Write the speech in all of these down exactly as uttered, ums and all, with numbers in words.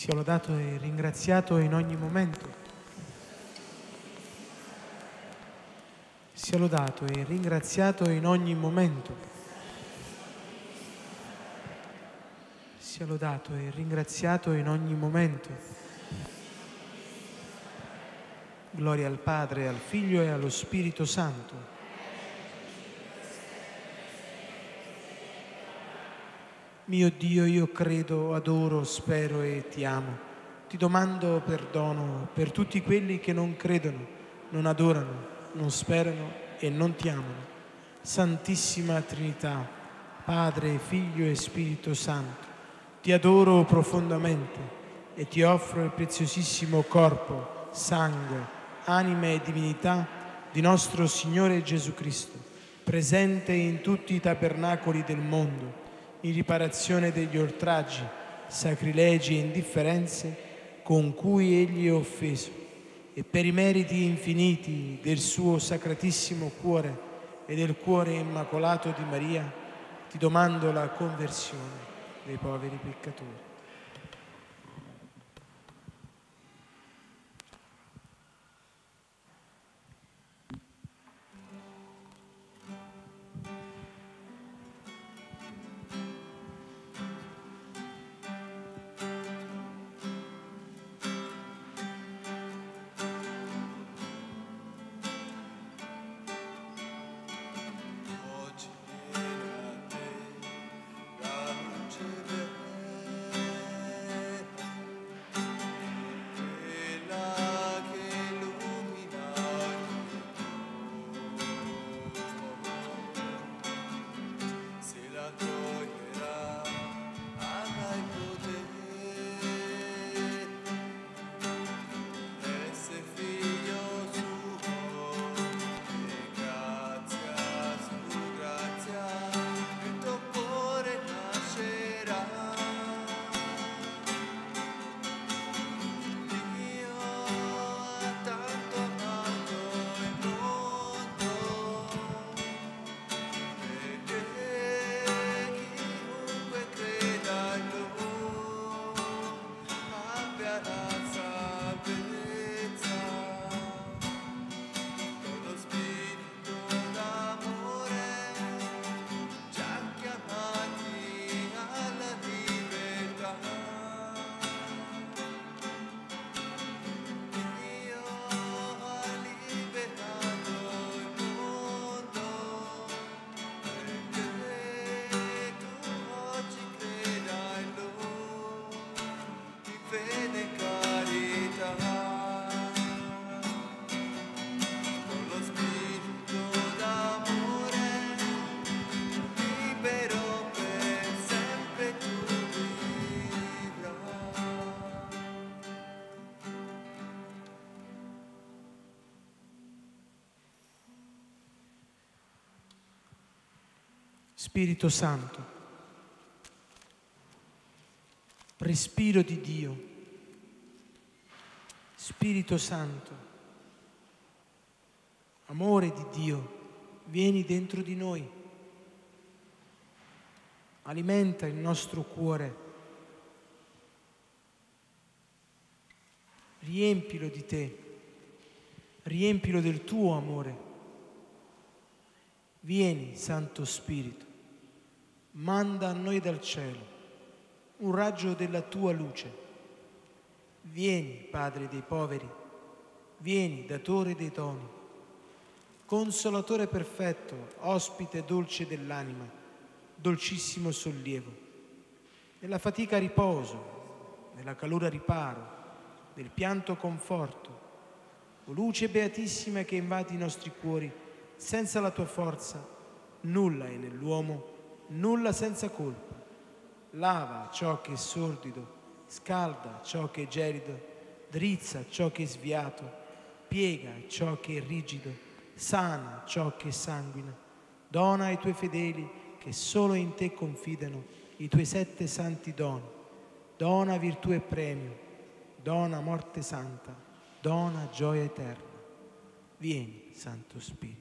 Sia lodato e ringraziato in ogni momento. Sia lodato e ringraziato in ogni momento. Sia lodato e ringraziato in ogni momento. Gloria al Padre, al Figlio e allo Spirito Santo. Mio Dio, io credo, adoro, spero e ti amo. Ti domando perdono per tutti quelli che non credono, non adorano, non sperano e non ti amano. Santissima Trinità, Padre, Figlio e Spirito Santo, ti adoro profondamente e ti offro il preziosissimo corpo, sangue, anima e divinità di nostro Signore Gesù Cristo, presente in tutti i tabernacoli del mondo, in riparazione degli oltraggi, sacrilegi e indifferenze con cui egli è offeso, e per i meriti infiniti del suo sacratissimo cuore e del cuore immacolato di Maria, ti domando la conversione dei poveri peccatori. Spirito Santo, respiro di Dio, Spirito Santo, amore di Dio, vieni dentro di noi, alimenta il nostro cuore, riempilo di te, riempilo del tuo amore. Vieni, Santo Spirito, manda a noi dal cielo un raggio della tua luce. Vieni, Padre dei poveri, vieni, datore dei doni, consolatore perfetto, ospite dolce dell'anima, dolcissimo sollievo. Nella fatica riposo, nella calura riparo, nel pianto conforto, o luce beatissima che invadi i nostri cuori. Senza la tua forza nulla è nell'uomo, nulla senza colpa. Lava ciò che è sordido, scalda ciò che è gelido, drizza ciò che è sviato, piega ciò che è rigido, sana ciò che è sanguina. Dona ai tuoi fedeli che solo in te confidano i tuoi sette santi doni. Dona virtù e premio, dona morte santa, dona gioia eterna. Vieni, Santo Spirito.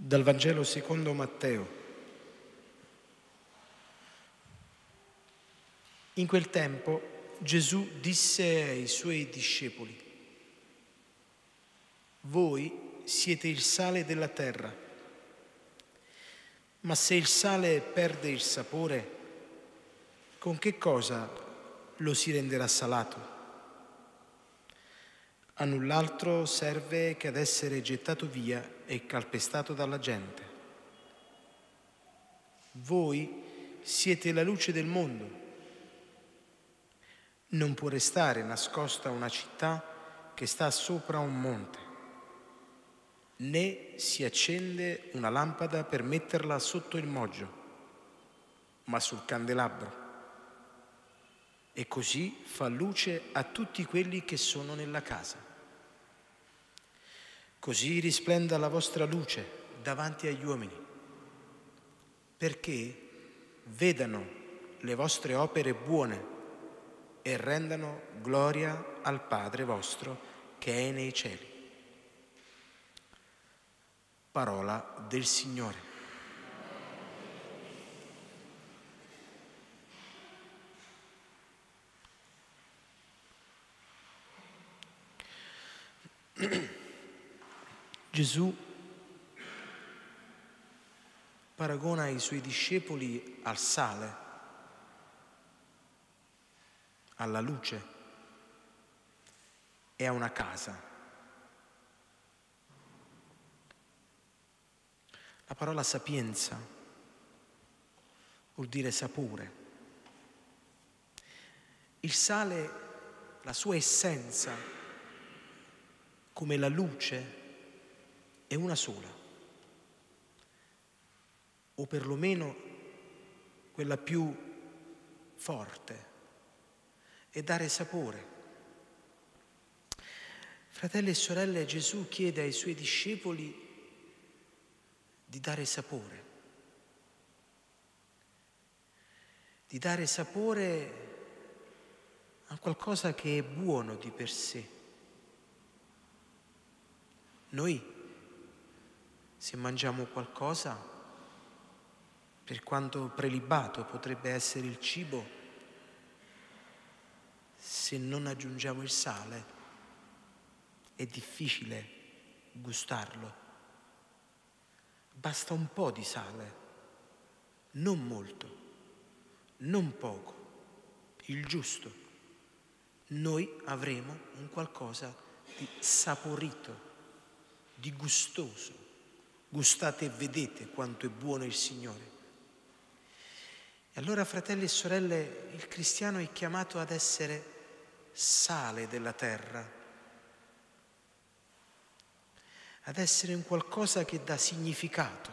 Dal Vangelo secondo Matteo. In quel tempo Gesù disse ai suoi discepoli: voi siete il sale della terra, ma se il sale perde il sapore, con che cosa lo si renderà salato? A null'altro serve che ad essere gettato via e calpestato dalla gente. Voi siete la luce del mondo. Non può restare nascosta una città che sta sopra un monte, né si accende una lampada per metterla sotto il moggio, ma sul candelabro. E così fa luce a tutti quelli che sono nella casa. Così risplenda la vostra luce davanti agli uomini, perché vedano le vostre opere buone e rendano gloria al Padre vostro che è nei cieli. Parola del Signore. Gesù paragona i suoi discepoli al sale, alla luce e a una casa. La parola sapienza vuol dire sapore. Il sale, la sua essenza, come la luce, è una sola, o perlomeno quella più forte, e dare sapore. Fratelli e sorelle, Gesù chiede ai suoi discepoli di dare sapore, di dare sapore a qualcosa che è buono di per sé. Noi, se mangiamo qualcosa, per quanto prelibato potrebbe essere il cibo, se non aggiungiamo il sale è difficile gustarlo. Basta un po' di sale, non molto, non poco, il giusto. Noi avremo un qualcosa di saporito, di gustoso. Gustate e vedete quanto è buono il Signore. E allora, fratelli e sorelle, il cristiano è chiamato ad essere sale della terra, ad essere un qualcosa che dà significato,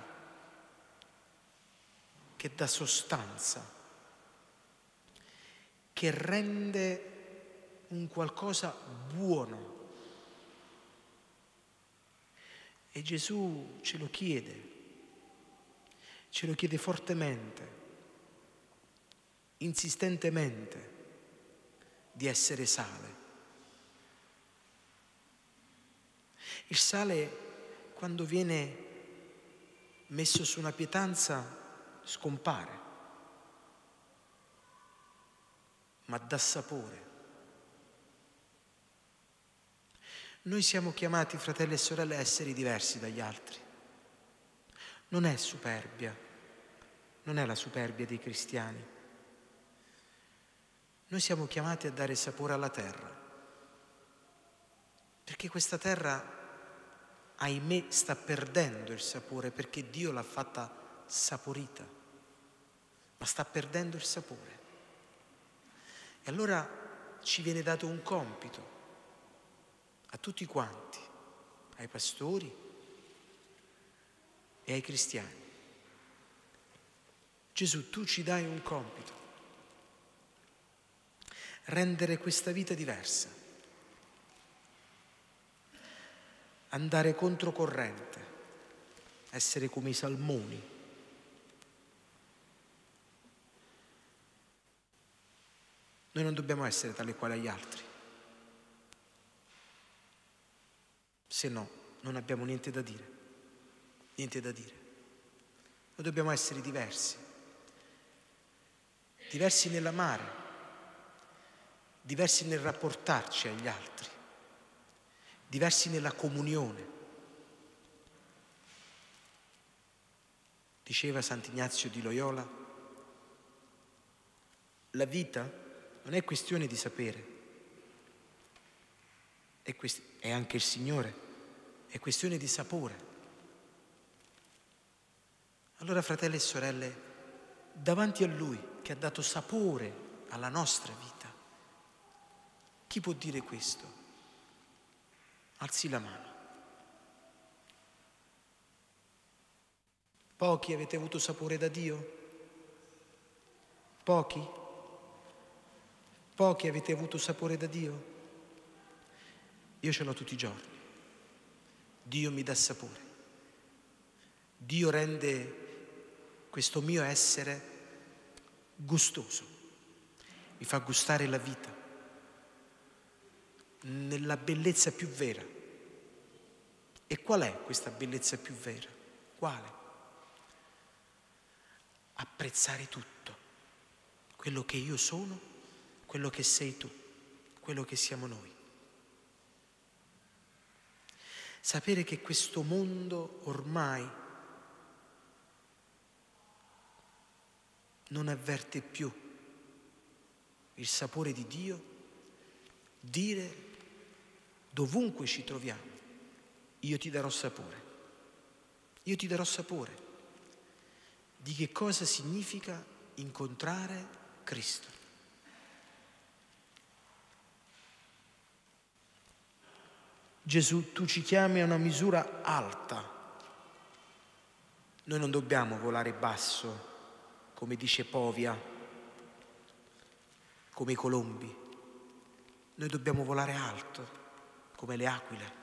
che dà sostanza, che rende un qualcosa buono. E Gesù ce lo chiede, ce lo chiede fortemente, insistentemente, di essere sale. Il sale, quando viene messo su una pietanza, scompare, ma dà sapore. Noi siamo chiamati, fratelli e sorelle, a essere diversi dagli altri. Non è superbia, non è la superbia dei cristiani. Noi siamo chiamati a dare sapore alla terra, perché questa terra, ahimè, sta perdendo il sapore, perché Dio l'ha fatta saporita, ma sta perdendo il sapore. E allora ci viene dato un compito a tutti quanti, ai pastori e ai cristiani. Gesù, tu ci dai un compito: rendere questa vita diversa, andare controcorrente, essere come i salmoni. Noi non dobbiamo essere tali quali agli altri, se no non abbiamo niente da dire. niente da dire. Noi dobbiamo essere diversi, diversi nell'amare, diversi nel rapportarci agli altri, diversi nella comunione. Diceva Sant'Ignazio di Loyola, la vita non è questione di sapere, è, quest- è anche il Signore, è questione di sapore. Allora, fratelli e sorelle, davanti a Lui che ha dato sapore alla nostra vita, chi può dire questo? Alzi la mano. Pochi avete avuto sapore da Dio? Pochi? Pochi avete avuto sapore da Dio? Io ce l'ho tutti i giorni. Dio mi dà sapore. Dio rende questo mio essere gustoso. Mi fa gustare la vita nella bellezza più vera. E qual è questa bellezza più vera? Quale? Apprezzare tutto, quello che io sono, quello che sei tu, quello che siamo noi. Sapere che questo mondo ormai non avverte più il sapore di Dio, dire dovunque ci troviamo, io ti darò sapore, io ti darò sapore di che cosa significa incontrare Cristo. Gesù, tu ci chiami a una misura alta. Noi non dobbiamo volare basso, come dice Povia, come i colombi. Noi dobbiamo volare alto, come le aquile.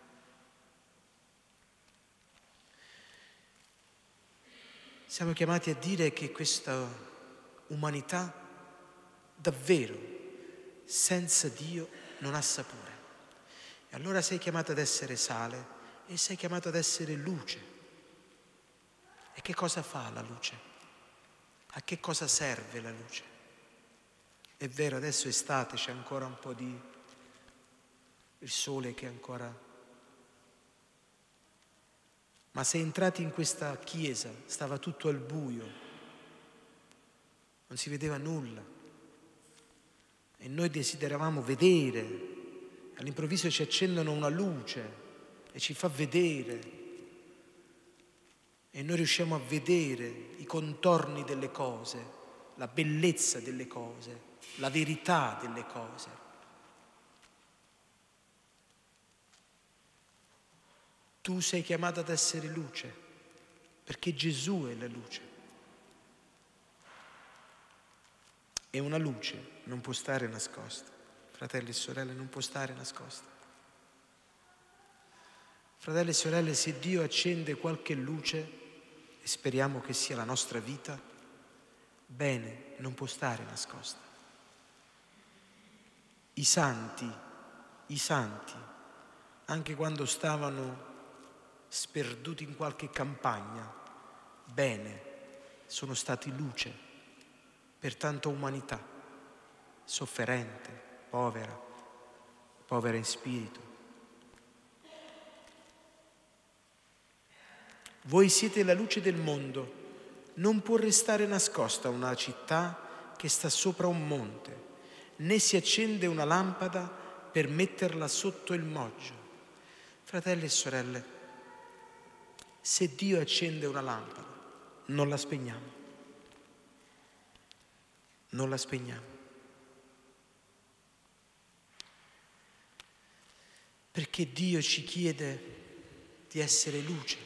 Siamo chiamati a dire che questa umanità davvero senza Dio non ha sapore. E allora sei chiamato ad essere sale e sei chiamato ad essere luce. E che cosa fa la luce? A che cosa serve la luce? È vero, adesso è estate, c'è ancora un po' di il sole che ancora... Ma se entrati in questa chiesa, stava tutto al buio, non si vedeva nulla. E noi desideravamo vedere. All'improvviso ci accendono una luce e ci fa vedere. E noi riusciamo a vedere i contorni delle cose, la bellezza delle cose, la verità delle cose. Tu sei chiamato ad essere luce, perché Gesù è la luce. E una luce non può stare nascosta. Fratelli e sorelle, non può stare nascosta. Fratelli e sorelle, se Dio accende qualche luce, e speriamo che sia la nostra vita, bene, non può stare nascosta. I santi, i santi, anche quando stavano sperduti in qualche campagna, bene, sono stati luce per tanta umanità, sofferente, povera, povera in spirito. Voi siete la luce del mondo, non può restare nascosta una città che sta sopra un monte, né si accende una lampada per metterla sotto il moggio. Fratelli e sorelle, se Dio accende una lampada, non la spegniamo. Non la spegniamo. Perché Dio ci chiede di essere luce.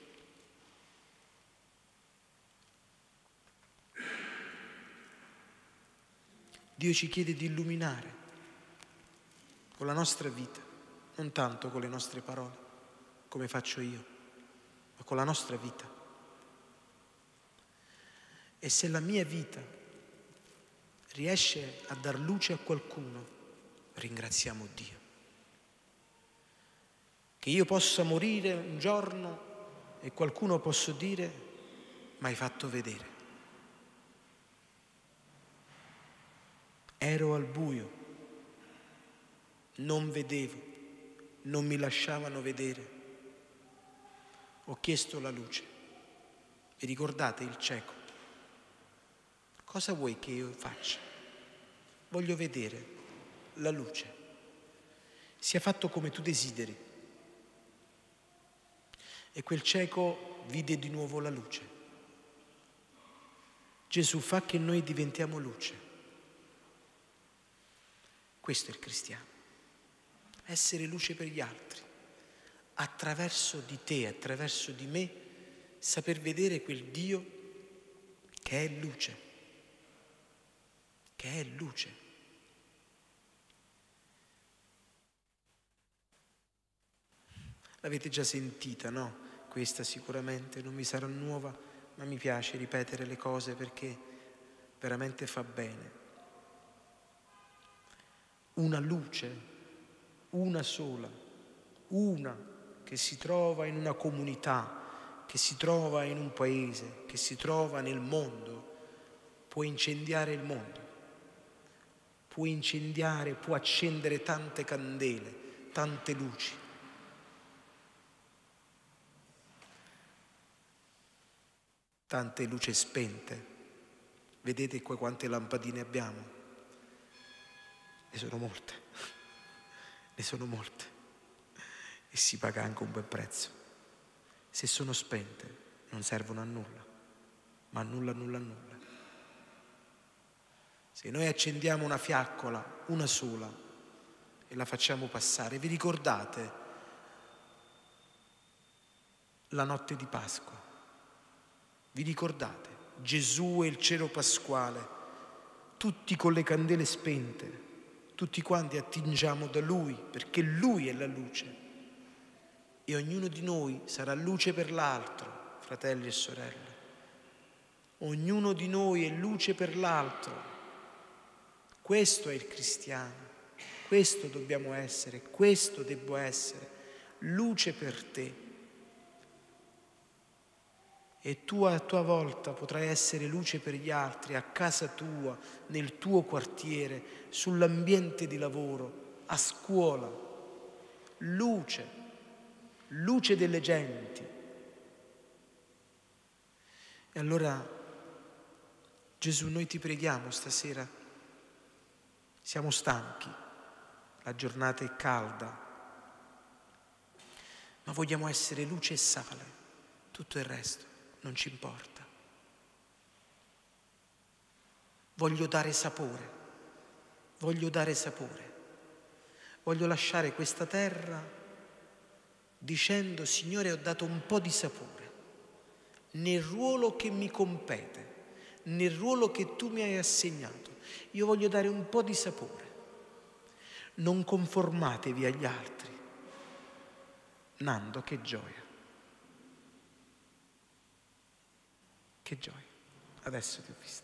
Dio ci chiede di illuminare con la nostra vita, non tanto con le nostre parole, come faccio io, ma con la nostra vita. E se la mia vita riesce a dar luce a qualcuno, ringraziamo Dio. Che io possa morire un giorno e qualcuno posso dire: m'hai fatto vedere. Ero al buio, non vedevo, non mi lasciavano vedere. Ho chiesto la luce. Vi ricordate il cieco? Cosa vuoi che io faccia? Voglio vedere la luce. Sia fatto come tu desideri. E quel cieco vide di nuovo la luce. Gesù fa che noi diventiamo luce. Questo è il cristiano. Essere luce per gli altri. Attraverso di te, attraverso di me, saper vedere quel Dio che è luce. Che è luce. L'avete già sentita, no? Questa sicuramente non mi sarà nuova, ma mi piace ripetere le cose perché veramente fa bene. Una luce, una sola, una che si trova in una comunità, che si trova in un paese, che si trova nel mondo, può incendiare il mondo, può incendiare, può accendere tante candele, tante luci. Tante luci spente. Vedete qua quante lampadine abbiamo? Ne sono molte, ne sono molte e si paga anche un bel prezzo. Se sono spente non servono a nulla, ma a nulla, nulla, nulla. Se noi accendiamo una fiaccola, una sola, e la facciamo passare, vi ricordate la notte di Pasqua? Vi ricordate? Gesù e il cero pasquale, tutti con le candele spente, tutti quanti attingiamo da Lui, perché Lui è la luce. E ognuno di noi sarà luce per l'altro, fratelli e sorelle. Ognuno di noi è luce per l'altro. Questo è il cristiano, questo dobbiamo essere, questo devo essere, luce per te. E tu a tua volta potrai essere luce per gli altri, a casa tua, nel tuo quartiere, sull'ambiente di lavoro, a scuola. Luce, luce delle genti. E allora, Gesù, noi ti preghiamo stasera, siamo stanchi, la giornata è calda, ma vogliamo essere luce e sale, tutto il resto non ci importa. Voglio dare sapore, voglio dare sapore, voglio lasciare questa terra dicendo: Signore, ho dato un po' di sapore nel ruolo che mi compete, nel ruolo che tu mi hai assegnato. Io voglio dare un po' di sapore. Non conformatevi agli altri. Nando, che gioia. Che gioia. Adesso ti ho visto.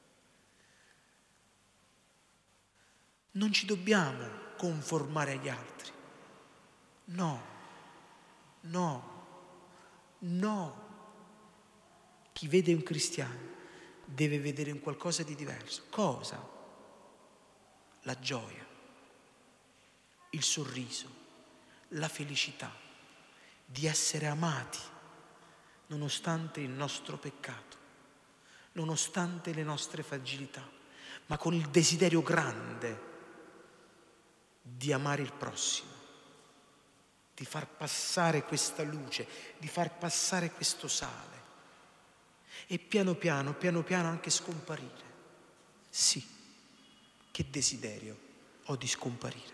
Non ci dobbiamo conformare agli altri. No, no, no. Chi vede un cristiano deve vedere un qualcosa di diverso. Cosa? La gioia, il sorriso, la felicità di essere amati nonostante il nostro peccato, nonostante le nostre fragilità, ma con il desiderio grande di amare il prossimo, di far passare questa luce, di far passare questo sale e piano piano, piano piano anche scomparire. Sì, che desiderio ho di scomparire.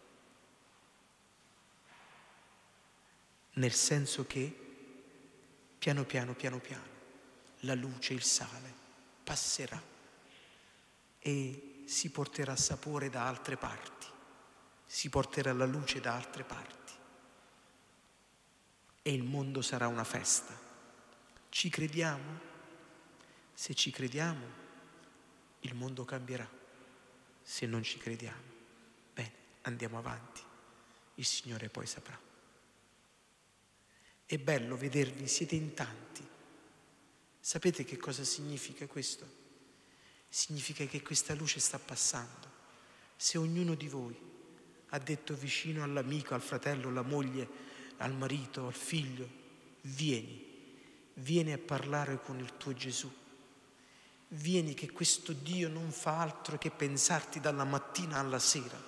Nel senso che piano piano, piano piano, la luce, il sale passerà e si porterà sapore da altre parti, si porterà la luce da altre parti e il mondo sarà una festa. Ci crediamo? Se ci crediamo, il mondo cambierà. Se non ci crediamo, bene, andiamo avanti, il Signore poi saprà. È bello vedervi, siete in tanti. Sapete che cosa significa questo? Significa che questa luce sta passando. Se ognuno di voi ha detto vicino all'amico, al fratello, alla moglie, al marito, al figlio, vieni, vieni a parlare con il tuo Gesù. Vieni che questo Dio non fa altro che pensarti dalla mattina alla sera.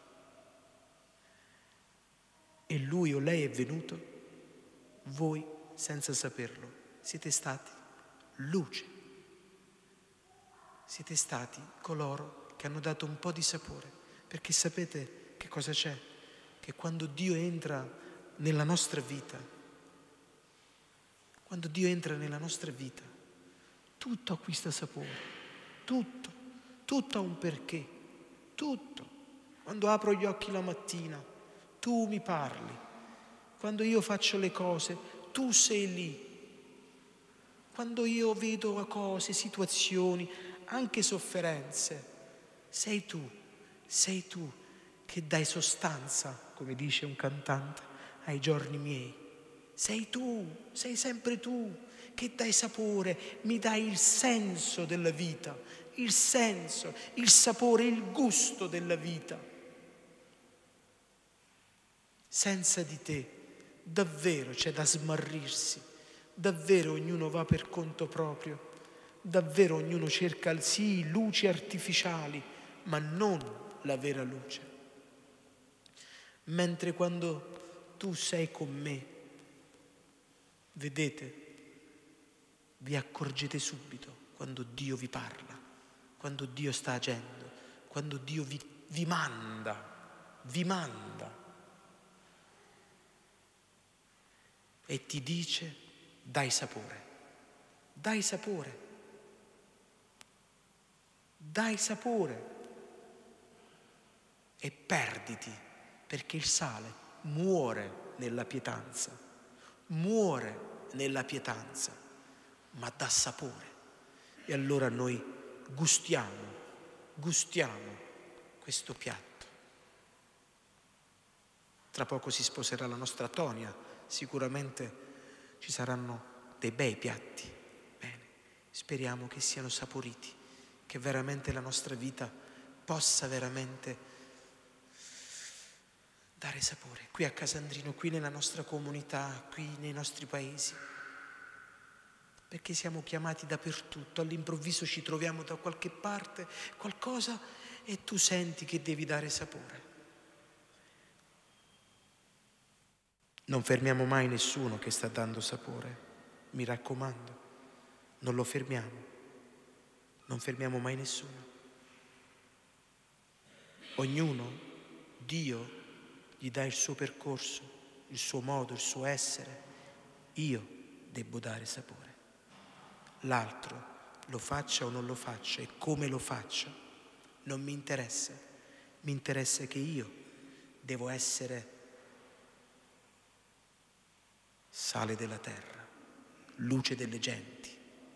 E lui o lei è venuto, voi senza saperlo siete stati luce. Siete stati coloro che hanno dato un po' di sapore, perché sapete che cosa c'è? Che quando Dio entra nella nostra vita, quando Dio entra nella nostra vita, tutto acquista sapore, tutto, tutto ha un perché, tutto. Quando apro gli occhi la mattina, tu mi parli. Quando io faccio le cose, tu sei lì. Quando io vedo cose, situazioni, anche sofferenze, sei tu, sei tu che dai sostanza, come dice un cantante, ai giorni miei. Sei tu, sei sempre tu che dai sapore, mi dai il senso della vita, il senso, il sapore, il gusto della vita. Senza di te davvero c'è da smarrirsi, davvero ognuno va per conto proprio, davvero ognuno cerca sì luci artificiali, ma non la vera luce. Mentre quando tu sei con me, vedete, vi accorgete subito quando Dio vi parla, quando Dio sta agendo, quando Dio vi, vi manda, vi manda e ti dice dai sapore, dai sapore, dai sapore e perditi, perché il sale muore nella pietanza, muore nella pietanza, ma dà sapore. E allora noi gustiamo, gustiamo questo piatto. Tra poco si sposerà la nostra Tonia, sicuramente ci saranno dei bei piatti. Bene, speriamo che siano saporiti, che veramente la nostra vita possa veramente dare sapore, qui a Casandrino, qui nella nostra comunità, qui nei nostri paesi. Perché siamo chiamati dappertutto, all'improvviso ci troviamo da qualche parte, qualcosa, e tu senti che devi dare sapore. Non fermiamo mai nessuno che sta dando sapore, mi raccomando, non lo fermiamo, non fermiamo mai nessuno. Ognuno, Dio, gli dà il suo percorso, il suo modo, il suo essere. Io devo dare sapore. L'altro lo faccia o non lo faccia e come lo faccia non mi interessa. Mi interessa che io devo essere sale della terra, luce delle genti.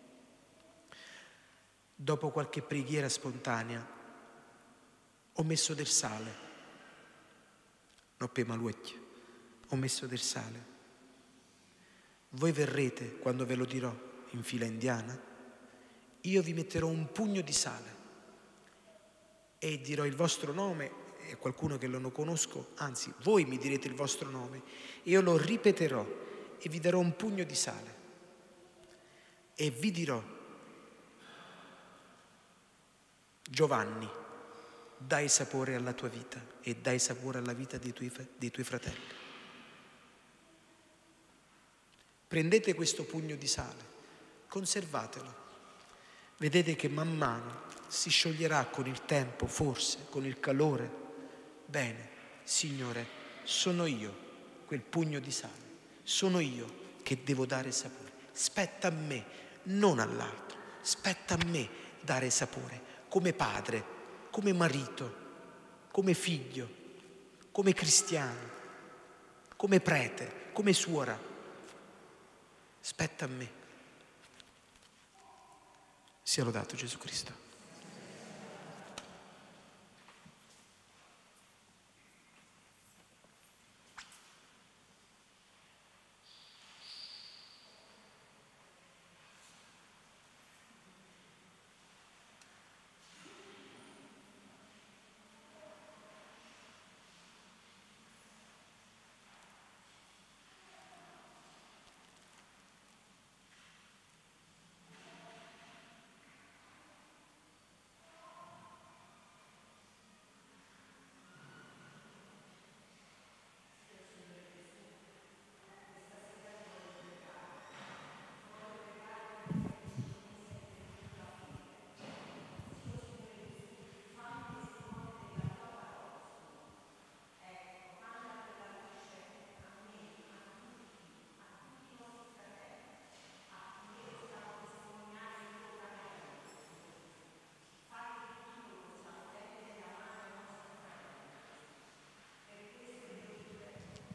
Dopo qualche preghiera spontanea ho messo del sale, non per maluecchio, ho messo del sale. Voi verrete quando ve lo dirò in fila indiana, io vi metterò un pugno di sale e dirò il vostro nome e qualcuno che non lo conosco, anzi voi mi direte il vostro nome, io lo ripeterò e vi darò un pugno di sale e vi dirò: Giovanni, dai sapore alla tua vita e dai sapore alla vita dei tuoi, dei tuoi fratelli. Prendete questo pugno di sale, conservatelo. Vedete che man mano si scioglierà con il tempo, forse con il calore. Bene, Signore, sono io quel pugno di sale, sono io che devo dare sapore. Spetta a me, non all'altro, spetta a me dare sapore, come padre, come marito, come figlio, come cristiano, come prete, come suora. Spetta a me. Sia lodato Gesù Cristo.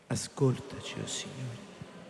Ascoltaci, o Signore.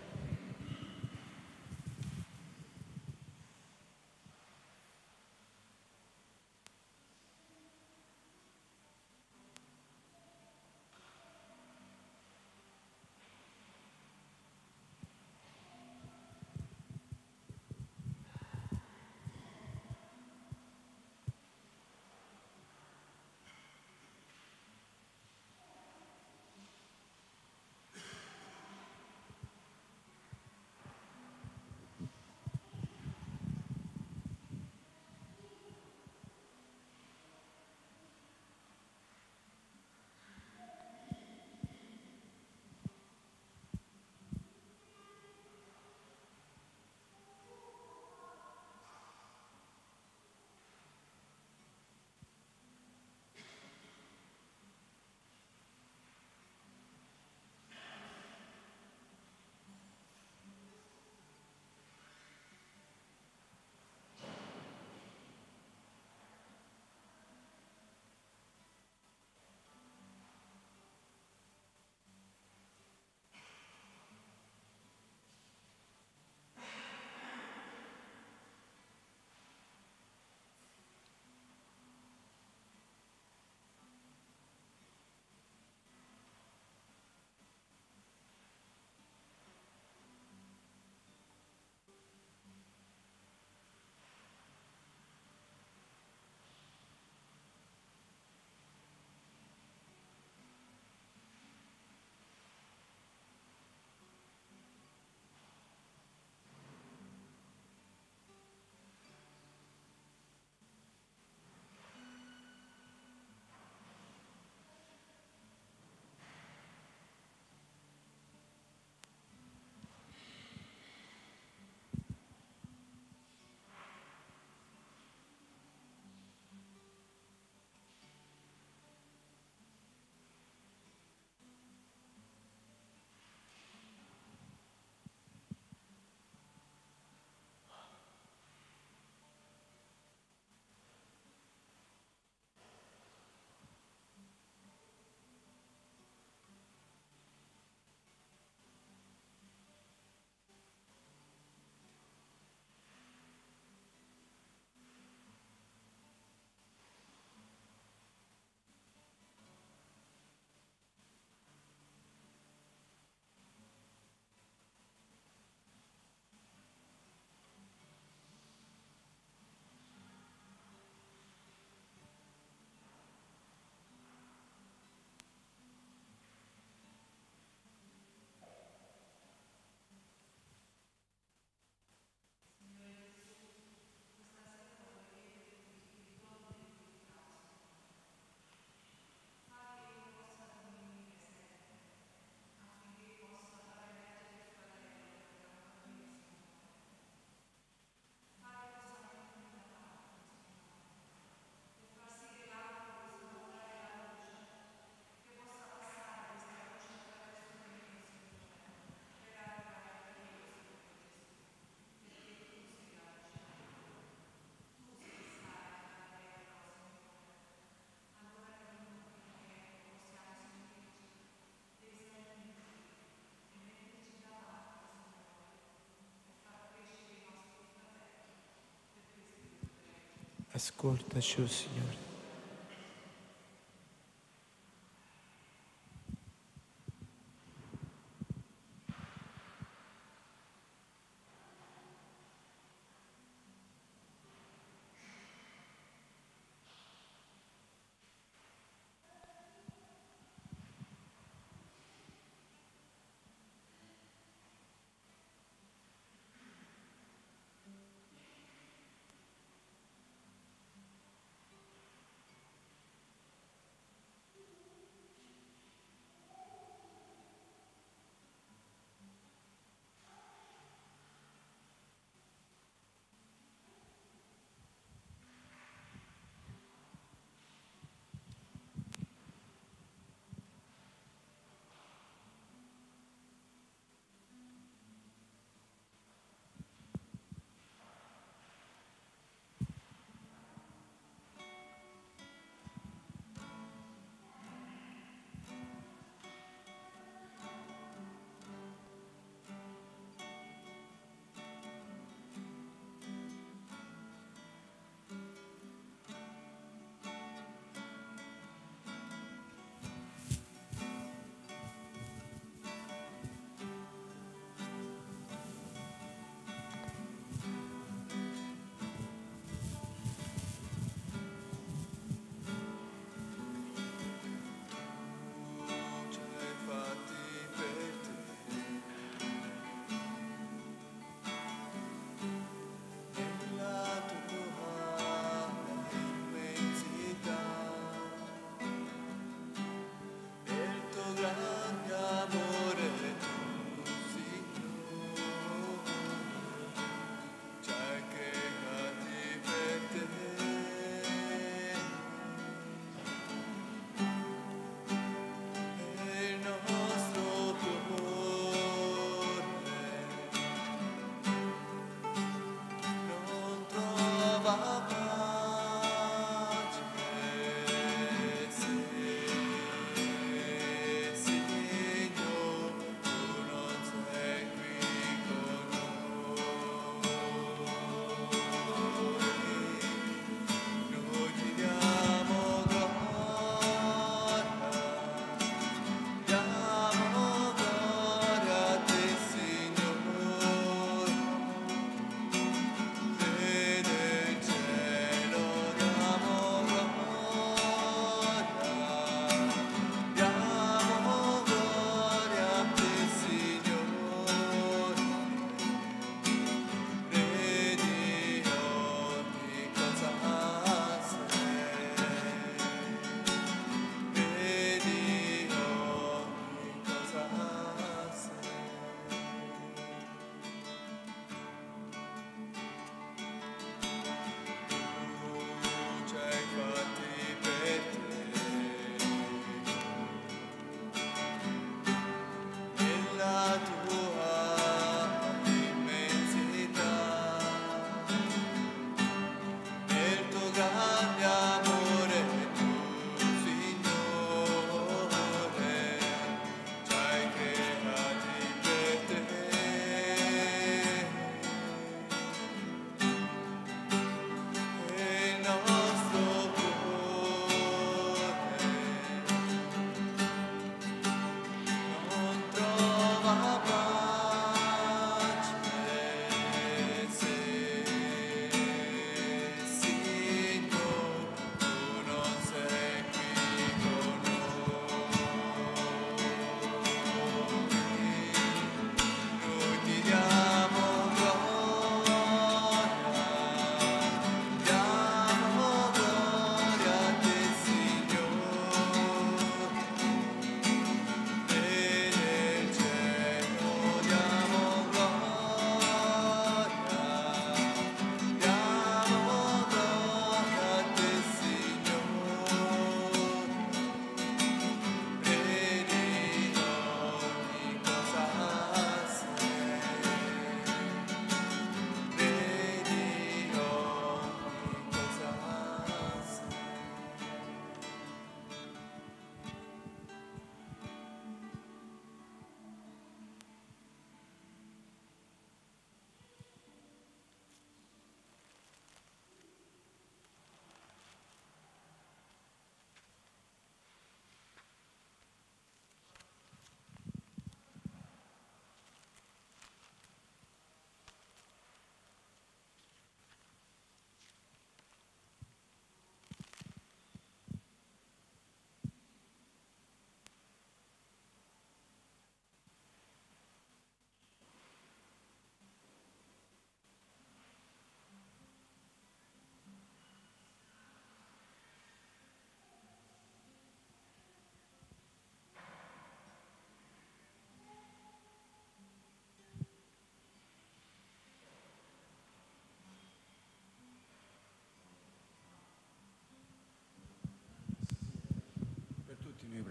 Ascoltaci, o Signore.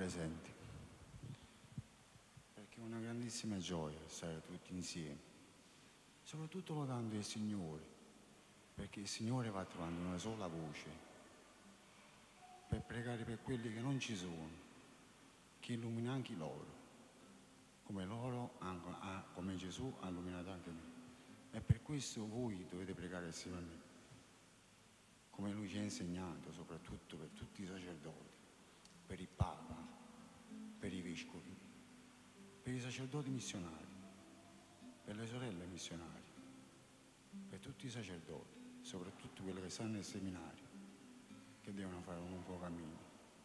presenti, perché è una grandissima gioia stare tutti insieme, soprattutto lodando il Signore, perché il Signore va trovando una sola voce per pregare per quelli che non ci sono, che illumina anche loro, come loro, anche, ah, come Gesù ha illuminato anche me. E per questo voi dovete pregare assieme a me, come Lui ci ha insegnato, soprattutto per tutti i sacerdoti, per il Papa, per i vescovi, per i sacerdoti missionari, per le sorelle missionarie, per tutti i sacerdoti, soprattutto quelli che stanno nel seminario, che devono fare un lungo cammino,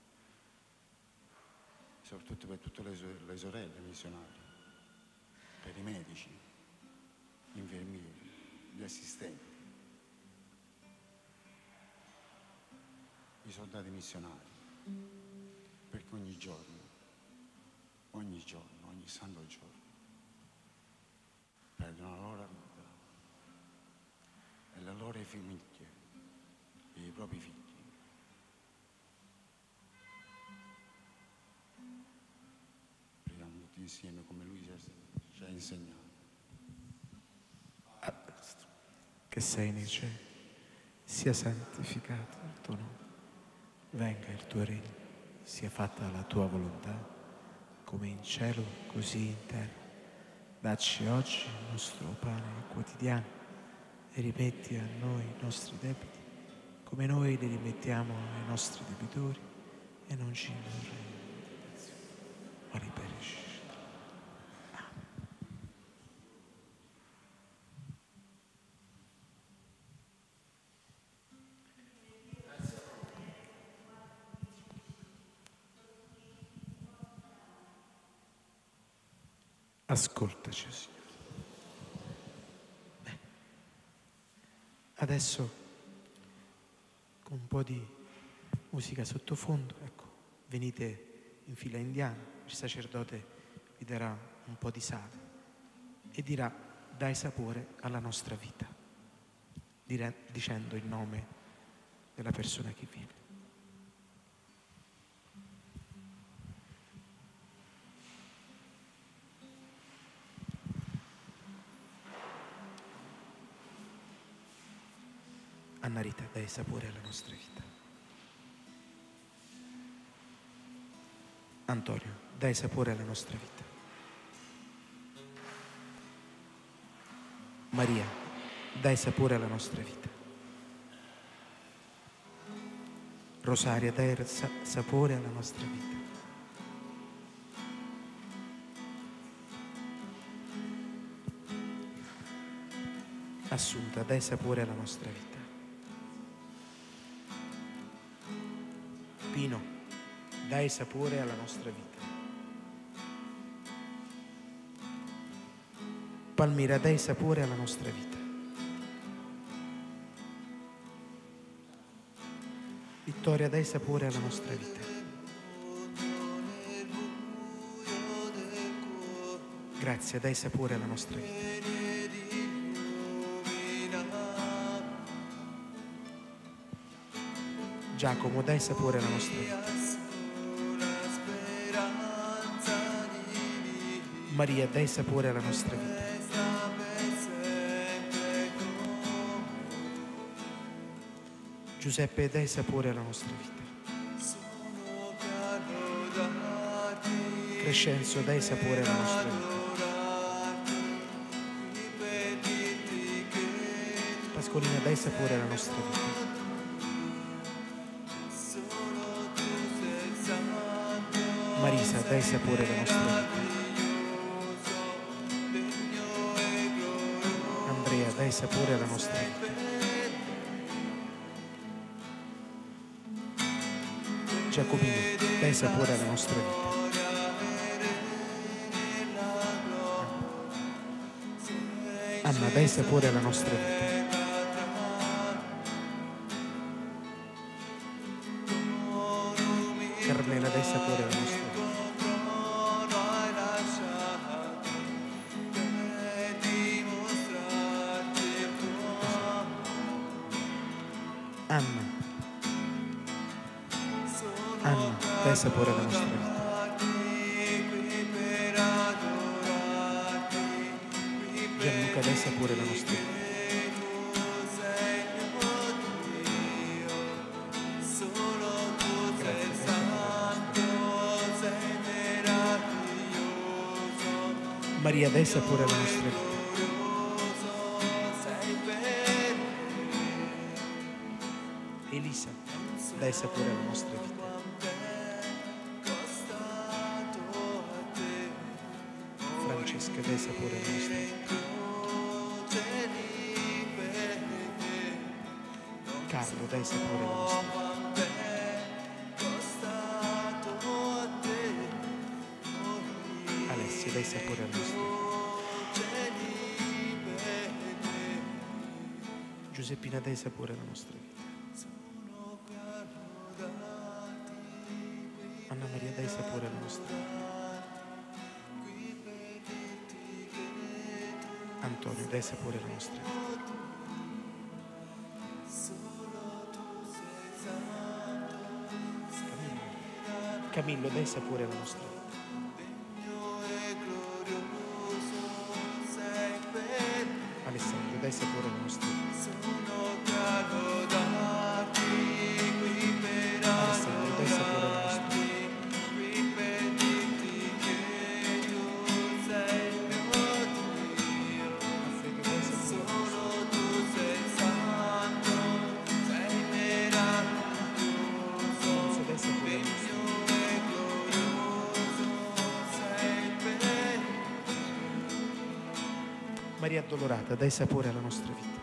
soprattutto per tutte le, le sorelle missionarie, per i medici, gli infermieri, gli assistenti, i soldati missionari, perché ogni giorno, ogni giorno, ogni santo giorno, perdono la loro vita e le loro famiglie e i propri figli. Preghiamo tutti insieme come Lui ci ha insegnato. Che sei nei cieli, sia santificato il tuo nome, venga il tuo regno, sia fatta la tua volontà, come in cielo, così in terra. Dacci oggi il nostro pane quotidiano e rimetti a noi i nostri debiti, come noi li rimettiamo ai nostri debitori, e non ci indurre in tentazione, ma liberarci. Ascoltaci, Signore. Beh, adesso, con un po' di musica sottofondo, ecco, venite in fila indiana, il sacerdote vi darà un po' di sale e dirà: dai sapore alla nostra vita, dire, dicendo il nome della persona che viene. Anna Rita, dai sapore alla nostra vita. Antonio, dai sapore alla nostra vita. Maria, dai sapore alla nostra vita. Rosaria, dai sa- sapore alla nostra vita. Assunta, dai sapore alla nostra vita. Pino, dai sapore alla nostra vita. Palmira, dai sapore alla nostra vita. Vittoria, dai sapore alla nostra vita. Grazia, dai sapore alla nostra vita. Giacomo, dai sapore alla nostra vita. Maria, dai sapore alla nostra vita. Giuseppe, dai sapore alla nostra vita. Crescenzo, dai sapore alla nostra vita. Pascolina, dai sapore alla nostra vita. Marisa, dai sapore alla nostra vita. Andrea, dai sapore alla nostra vita. Giacomino, dai sapore alla nostra vita. Anna, dai sapore alla nostra vita. Carmela, dai sapore alla nostra vita. Anna, Anna, dai sapore alla nostra vita. Gianluca, dai sapore alla nostra vita. Maria, dai sapore alla nostra vita. Elisa, dai sapore alla nostra vita. Francesca, dai sapore alla nostra vita. Carlo, dai sapore alla nostra vita. Alessia, dai sapore alla nostra vita. Giuseppina, dai sapore alla nostra vita. Anna Maria, dai sapore alla nostra vita. Antonio, dai sapore alla nostra vita. Camillo, Camillo, dai sapore alla nostra vita. Alessandro, dai sapore alla nostra vita. Alessandro, dai sapore alla nostra vita. Maria Addolorata, dai sapore alla nostra vita.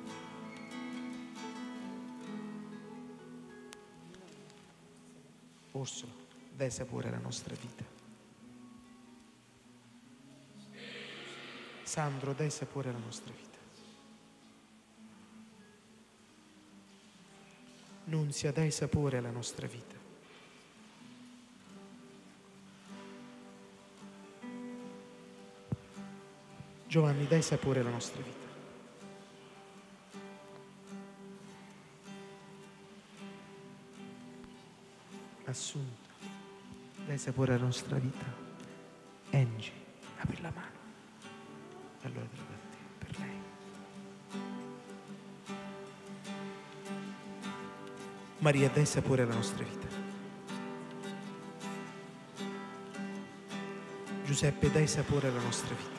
Orsola, dai sapore alla nostra vita. Sandro, dai sapore alla nostra vita. Nunzia, dai sapore alla nostra vita. Giovanni, dai sapore alla nostra vita. Assunta, dai sapore alla nostra vita. Angie, apri la mano. Allora te lo do a te, per lei. Maria, dai sapore alla nostra vita. Giuseppe, dai sapore alla nostra vita.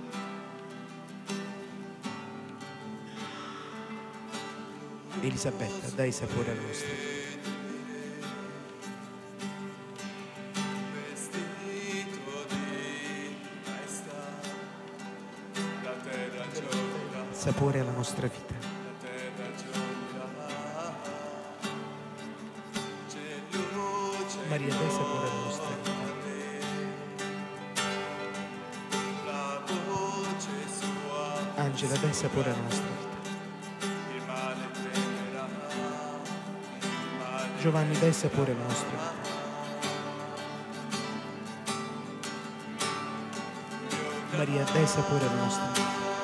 Elisabetta, dai sapore alla nostra vita. Sapore alla nostra vita. Maria, dai sapore alla nostra vita. Angela, dai sapore alla nostra vita. Giovanni, dai sapore alla nostra vita. Maria, dai sapore alla nostra vita.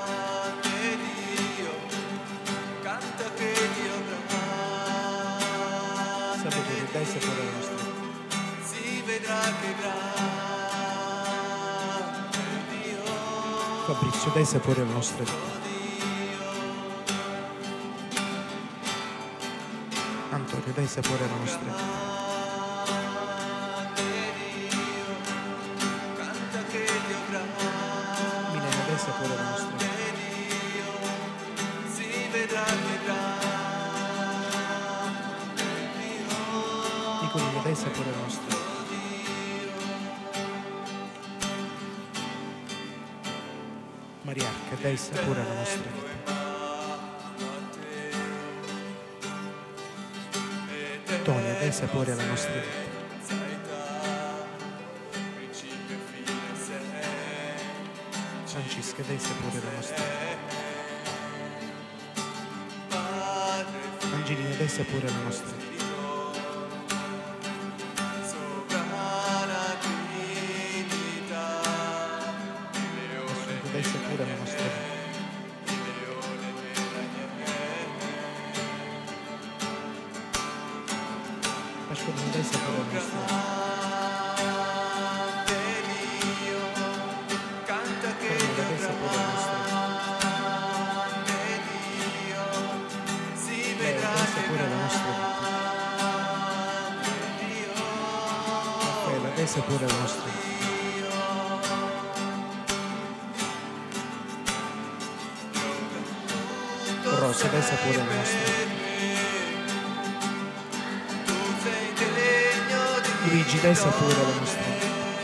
Salvatore, dai sapore alla nostra vita. Fabrizio, dai sapore alla nostra vita. Antonio, dai sapore alla nostra vita. Milena, dai sapore alla nostra vita. Nicolino, dai sapore alla nostra vita. Mariarca, dai sapore alla nostra vita. Tonia, dai sapore alla nostra vita. Francesca, dai sapore alla nostra vita. Angelina, dai sapore alla nostra vita. Assunto, dai sapore alla nostra vita. Pasqualino, dai sapore alla nostra vita. Cornelia, dai sapore alla nostra vita. sapore alla nostra vita. Rosa, dai sapore alla nostra vita. Luigi, dai sapore alla nostra vita.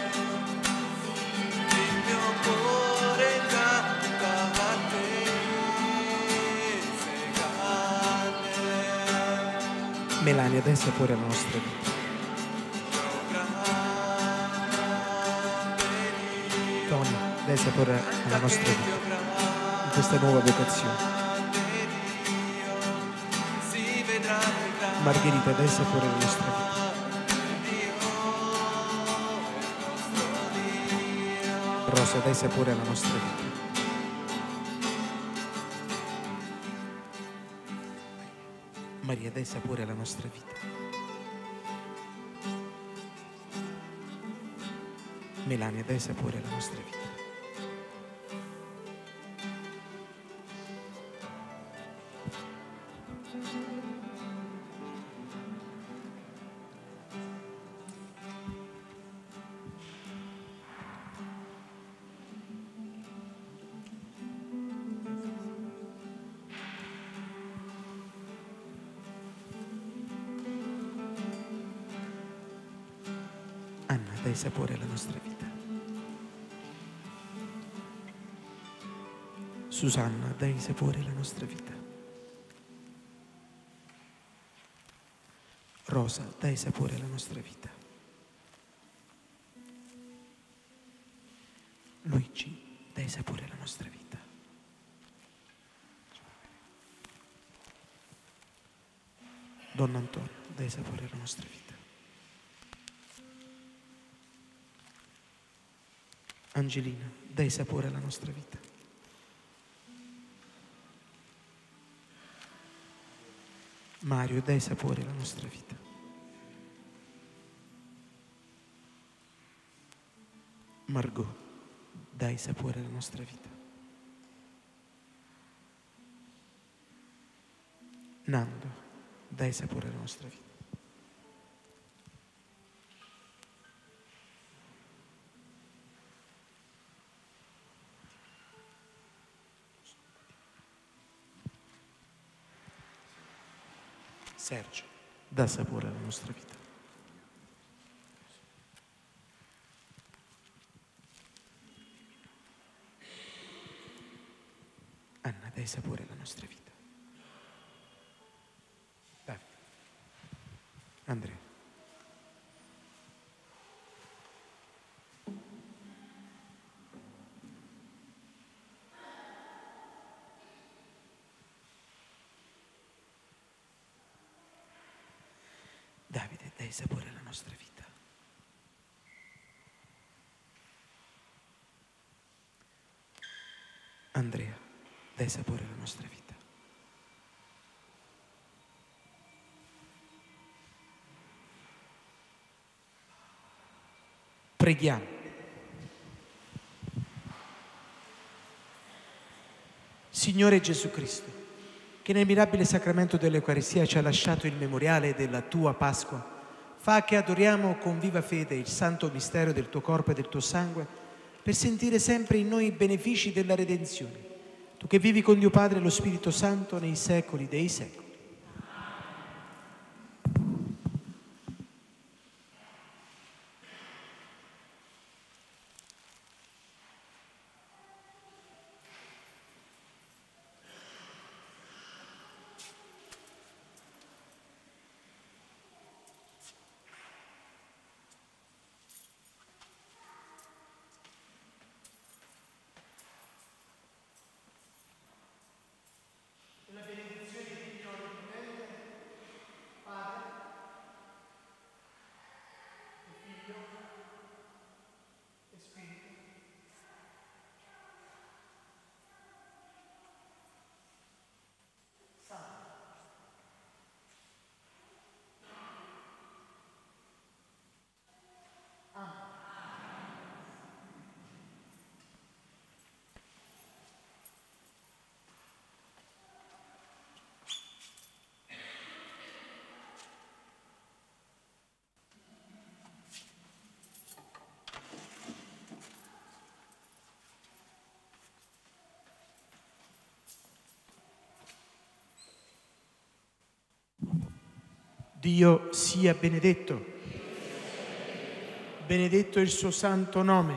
Melania, dai sapore alla nostra vita. Tony, dai sapore alla nostra vita, in questa nuova vocazione. Margherita, dai sapore alla nostra vita. Rosa, dai sapore alla nostra vita. Maria, dai sapore alla nostra vita. Melania, dai sapore alla nostra vita. Anna, dai sapore alla nostra vita. Susanna, dai sapore alla nostra vita. Rosa, dai sapore alla nostra vita. Luigi, dai sapore alla nostra vita. Don Antonio, dai sapore alla nostra vita. Angelina, dai sapore alla nostra vita. Mario, dai sapore alla nostra vita. Margot, dai sapore alla nostra vita. Nando, dai sapore alla nostra vita. Sergio, dà sapore alla nostra vita. Anna, dai sapore alla nostra vita. Davide, Andrea. Davide, dai sapore alla nostra vita. Andrea, dai sapore alla nostra vita. Preghiamo. Signore Gesù Cristo, che nel mirabile sacramento dell'Eucaristia ci ha lasciato il memoriale della tua Pasqua, fa che adoriamo con viva fede il santo mistero del tuo corpo e del tuo sangue, per sentire sempre in noi i benefici della redenzione. Tu che vivi con Dio Padre e lo Spirito Santo nei secoli dei secoli. La benedizione di Dio Dio sia benedetto. Benedetto il suo santo nome.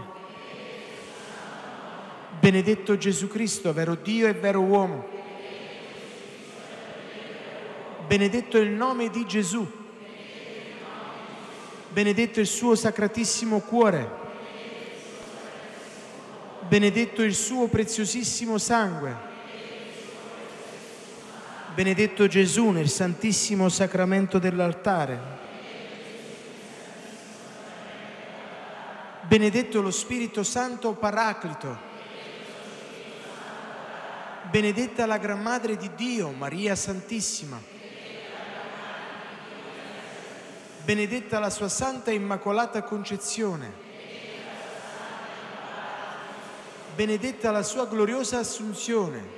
Benedetto Gesù Cristo, vero Dio e vero uomo. Benedetto il nome di Gesù. Benedetto il suo sacratissimo cuore. Benedetto il suo preziosissimo sangue. Benedetto Gesù nel santissimo sacramento dell'altare. Benedetto lo Spirito Santo Paraclito. Benedetta la Gran Madre di Dio, Maria Santissima. Benedetta la sua Santa Immacolata Concezione. Benedetta la sua gloriosa Assunzione.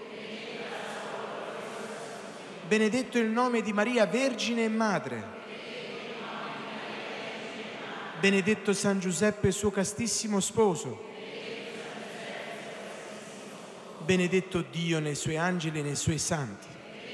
Benedetto il nome di Maria Vergine e Madre. Benedetto San Giuseppe, suo castissimo sposo. Benedetto Dio nei suoi angeli e nei suoi santi.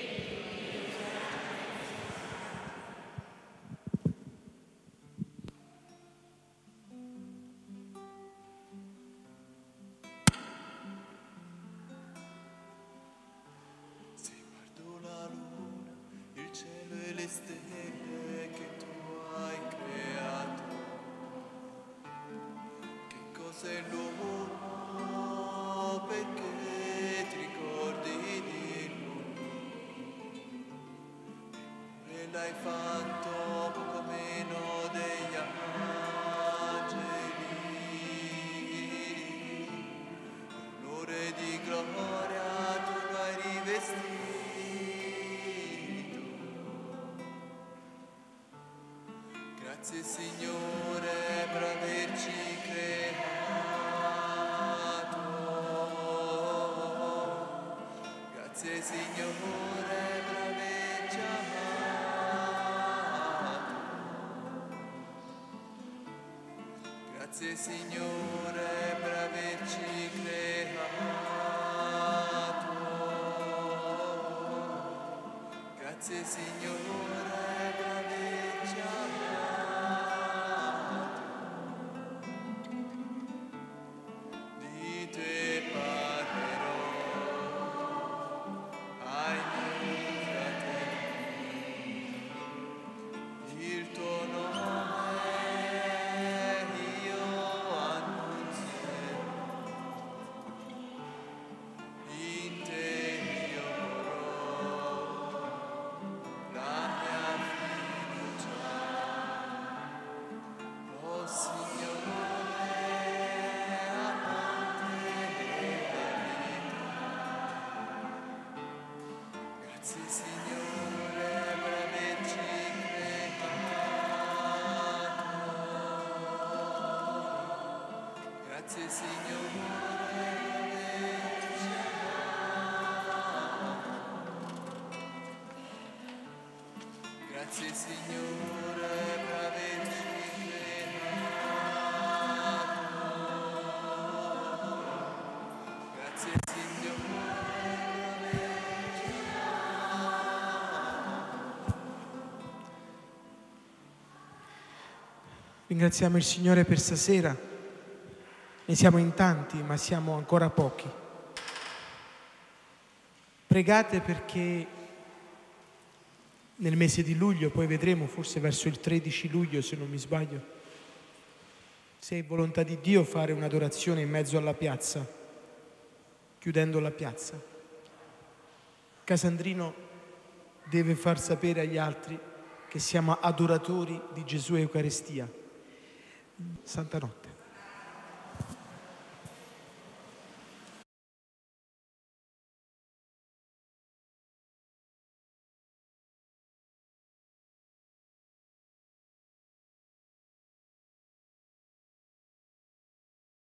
L'hai fatto poco meno degli angeli, onore di gloria tu l'hai rivestito. Grazie Signore per averci creato, grazie Signore per averci amato. Grazie Signore per averci creato, grazie Signore per averci amato. Di te parlerò ai miei fratelli, il tuo nome Grazie Signore per averci creato, grazie Signore per averci amato, grazie Signore per averci creato, grazie Signore. Ringraziamo il Signore per stasera. Ne siamo in tanti, ma siamo ancora pochi. Pregate perché nel mese di luglio, poi vedremo, forse verso il tredici luglio, se non mi sbaglio, se è volontà di Dio, fare un'adorazione in mezzo alla piazza, chiudendo la piazza. Casandrino deve far sapere agli altri che siamo adoratori di Gesù e Eucaristia. Santa notte.